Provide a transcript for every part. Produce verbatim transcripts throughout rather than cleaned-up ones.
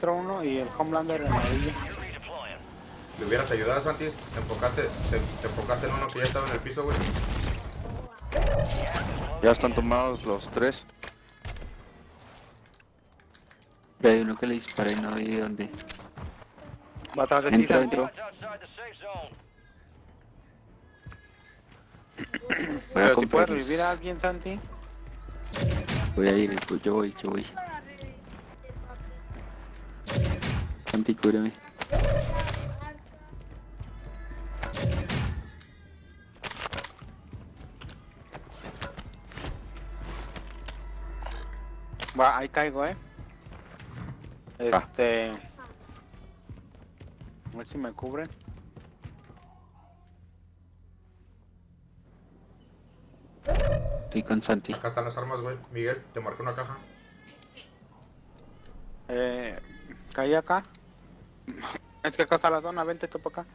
entró uno y el Homelander en la orilla. ¿Le hubieras ayudado, Santis? Te enfocaste, te, te enfocaste en uno que ya estaba en el piso, güey. Ya están tomados los tres. Pero hay uno que le disparé y no vi de dónde. Va atrás de ti, Entró, Santi. entró. Voy a Pero si comprar puedes los- revivir a alguien, Santi. Voy a ir, yo voy, yo voy. Santi, cúrame. Va, ahí caigo, eh. Este... A ver si me cubren. Estoy con Santi. Acá están las armas, güey. Miguel, te marqué una caja. Eh... Caí acá. Es que acá está la zona, vente tú para acá.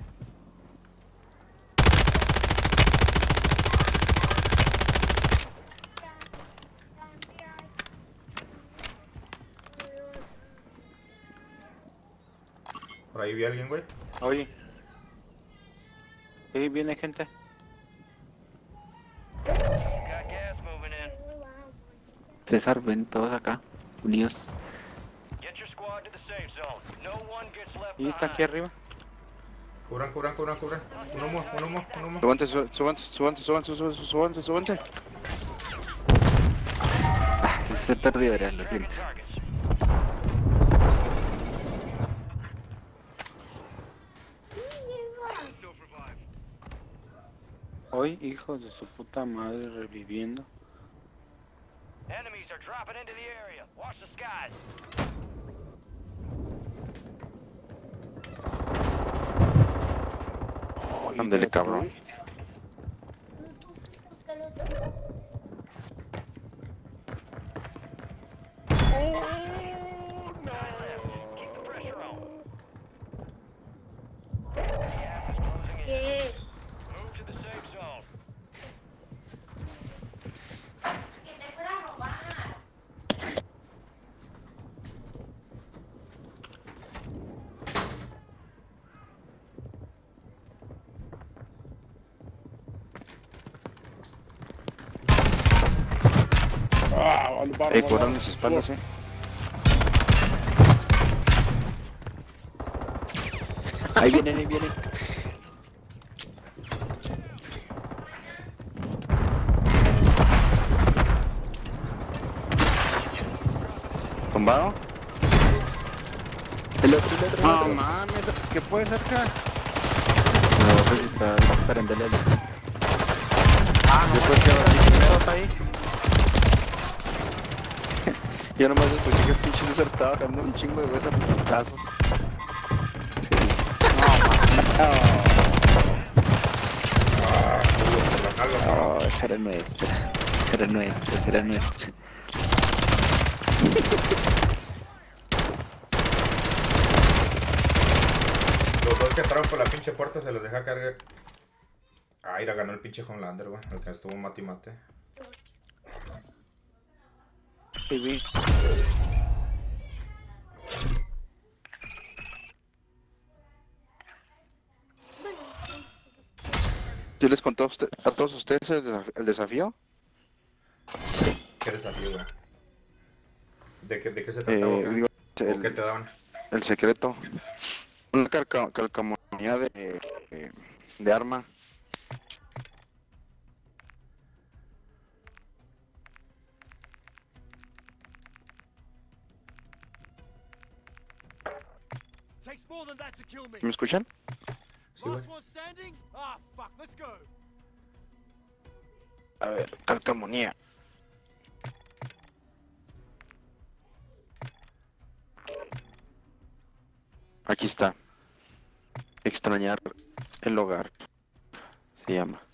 Por ahí vi a alguien, güey. Oye. Sí, viene gente. César, ven todos acá, unidos. Y está aquí arriba. Cubran, cubran, cubran, cubran. Un humo, un humo, un humo. Súbanse, sú- súbanse, súbanse, súbanse, súbanse, súbanse, súbanse. Ah, se perdió, era, lo siento. Hoy, hijos de su puta madre, reviviendo. Enemies are dropping into the area. Watch the skies. Ándale, cabrón. Keep the pressure on. Gas is closing in. Move to the safe zone. Ey, cubran las espaldas, eh. Ahí vienen, ahí vienen. ¿Tumbado? El otro, el otro, el No otro. mames, ¿qué puede ser acá? No, pues está disparándole al otro. Ah, no, Yo creo es que que ahora el primero está ahí. Yo nomás escuché que el pinche César estaba dando un chingo de huesos a putazos. No, esa era nuestra. Esa era nuestra, esa era nuestra. Los dos que entraron por la pinche puerta se los deja cargar. Ah, ira, ganó el pinche Homelander, güey. El que estuvo mate y mate. Sí, vi. ¿Sí les contó a, usted, a todos ustedes el, desaf- el desafío? ¿Qué desafío, güey? ¿De qué, de qué se trataba? Eh, güey? digo, ¿O qué el, te daban? el secreto. Una calca- calcamonía de, de, de arma. Takes more than that to kill me. ¿Me escuchan? Sí, güey. Last one standing? Ah, fuck, let's go. A ver, calcamonía. Aquí está. Extrañar el hogar. Se llama.